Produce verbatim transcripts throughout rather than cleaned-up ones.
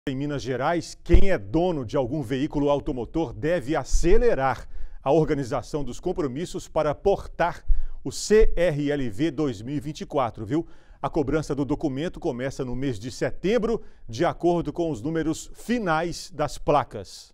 Em Minas Gerais, quem é dono de algum veículo automotor deve acelerar a organização dos compromissos para portar o C R L V dois mil e vinte e quatro, viu? A cobrança do documento começa no mês de setembro, de acordo com os números finais das placas.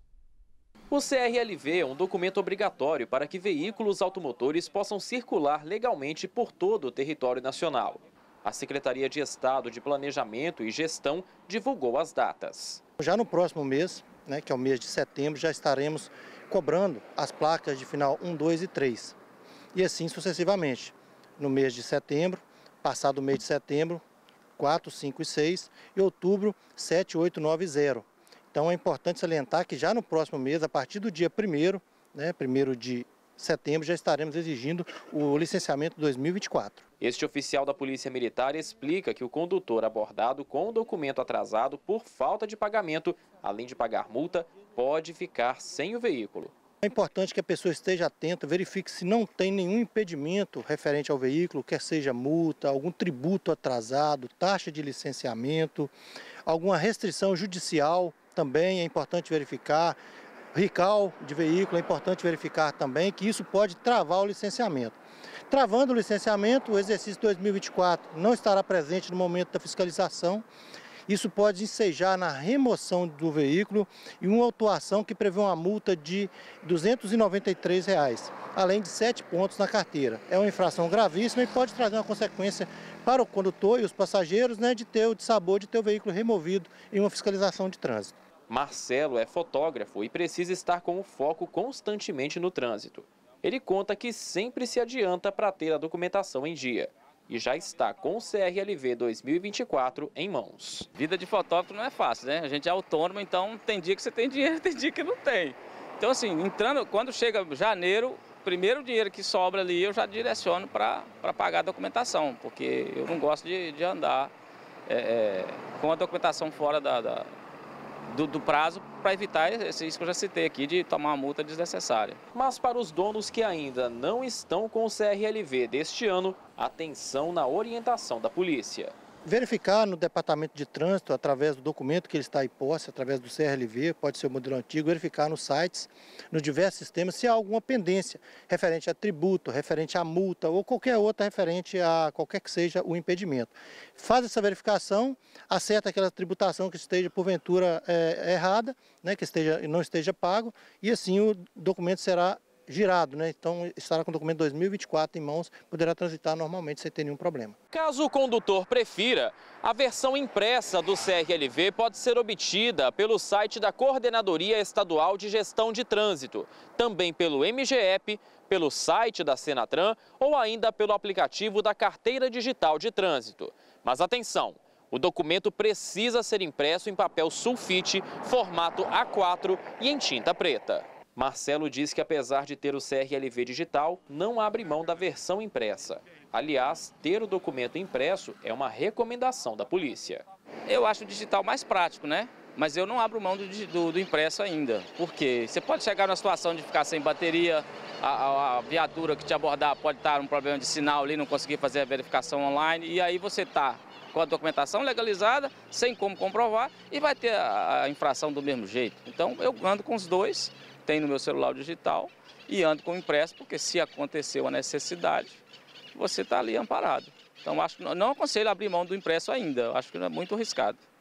O C R L V é um documento obrigatório para que veículos automotores possam circular legalmente por todo o território nacional. A Secretaria de Estado de Planejamento e Gestão divulgou as datas. Já no próximo mês, né, que é o mês de setembro, já estaremos cobrando as placas de final um, dois e três. E assim sucessivamente. No mês de setembro, passado o mês de setembro, quatro, cinco e seis, e outubro, sete, oito, nove e zero. Então é importante salientar que já no próximo mês, a partir do dia primeiro, né, primeiro de setembro, já estaremos exigindo o licenciamento dois mil e vinte e quatro. Este oficial da Polícia Militar explica que o condutor abordado com o documento atrasado por falta de pagamento, além de pagar multa, pode ficar sem o veículo. É importante que a pessoa esteja atenta, verifique se não tem nenhum impedimento referente ao veículo, quer seja multa, algum tributo atrasado, taxa de licenciamento, alguma restrição judicial também é importante verificar. Recall de veículo, é importante verificar também que isso pode travar o licenciamento. Travando o licenciamento, o exercício dois mil e vinte e quatro não estará presente no momento da fiscalização. Isso pode ensejar na remoção do veículo e uma autuação que prevê uma multa de duzentos e noventa e três reais, além de sete pontos na carteira. É uma infração gravíssima e pode trazer uma consequência para o condutor e os passageiros, né, de ter o dissabor de ter o veículo removido em uma fiscalização de trânsito. Marcelo é fotógrafo e precisa estar com o foco constantemente no trânsito. Ele conta que sempre se adianta para ter a documentação em dia e já está com o C R L V dois mil e vinte e quatro em mãos. Vida de fotógrafo não é fácil, né? A gente é autônomo, então tem dia que você tem dinheiro, tem dia que não tem. Então assim, entrando, quando chega janeiro, primeiro dinheiro que sobra ali eu já direciono para pagar a documentação, porque eu não gosto de, de andar é, é, com a documentação fora da... da Do, do prazo, para evitar esse risco que eu já citei aqui de tomar uma multa desnecessária. Mas para os donos que ainda não estão com o C R L V deste ano, atenção na orientação da polícia. Verificar no departamento de trânsito, através do documento que ele está em posse, através do C R L V, pode ser o modelo antigo, verificar nos sites, nos diversos sistemas, se há alguma pendência referente a tributo, referente a multa ou qualquer outra referente a qualquer que seja o impedimento. Faz essa verificação, acerta aquela tributação que esteja porventura é, errada, né, que esteja, não esteja pago, e assim o documento será girado, né? Então estará com o documento dois mil e vinte e quatro em mãos, poderá transitar normalmente sem ter nenhum problema. Caso o condutor prefira, a versão impressa do C R L V pode ser obtida pelo site da Coordenadoria Estadual de Gestão de Trânsito, também pelo M G E P, pelo site da Senatran ou ainda pelo aplicativo da Carteira Digital de Trânsito. Mas atenção! O documento precisa ser impresso em papel sulfite, formato A quatro e em tinta preta. Marcelo diz que apesar de ter o C R L V digital, não abre mão da versão impressa. Aliás, ter o documento impresso é uma recomendação da polícia. Eu acho o digital mais prático, né? Mas eu não abro mão do, do, do impresso ainda. Porque você pode chegar numa situação de ficar sem bateria, a, a, a viatura que te abordar pode estar um problema de sinal ali, não conseguir fazer a verificação online, e aí você está com a documentação legalizada, sem como comprovar, e vai ter a, a infração do mesmo jeito. Então eu ando com os dois. Tem no meu celular digital e ando com o impresso, porque se aconteceu a necessidade, você está ali amparado. Então, acho que não aconselho abrir mão do impresso ainda, acho que não é muito arriscado.